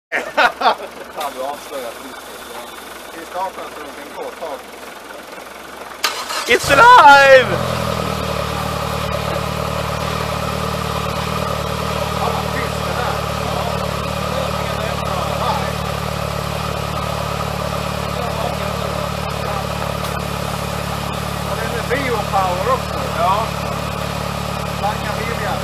Fan, du avslöjat fisket. Vi startar så du kan gå ett tag. It's alive! Biopower också. Ja. Langa billigare.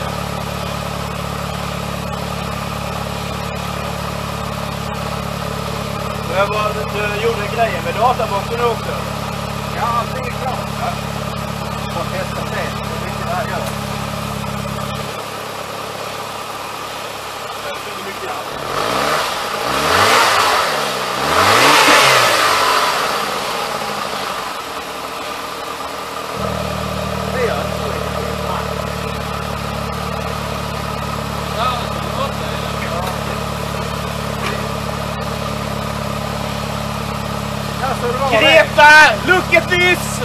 Du gjorde grejer med databoxen också? Ja, allting är klart. Ja. Får testa sen hur mycket det här gör. Hur mycket? Greta, look at this!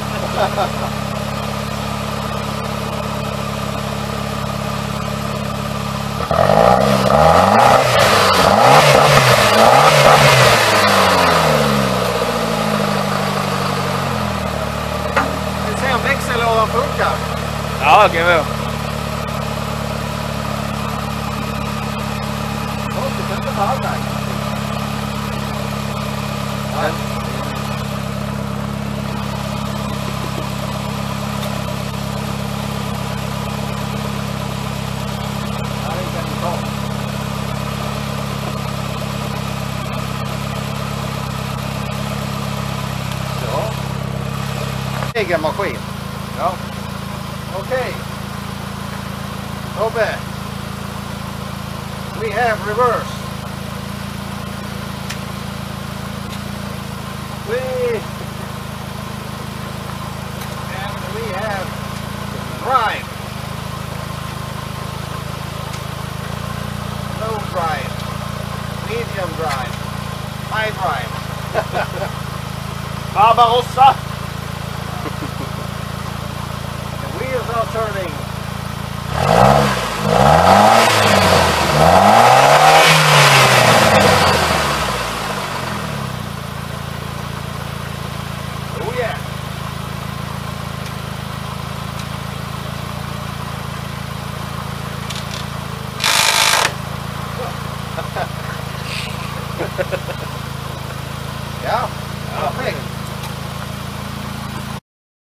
Vi ser om växellådan funkar. Ja, okej. Okay, Det inte på alla. Egen maskin. Ja. Okej. Tobbe. We have reverse. We have drive. Low drive. Medium drive. High drive. Barbarossa! The wheels are turning. Oh yeah.